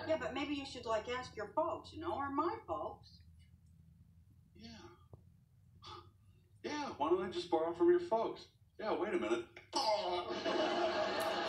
Yeah, but maybe you should, like, ask your folks, you know, or my folks. Yeah. Yeah, why don't I just borrow from your folks? Yeah, wait a minute.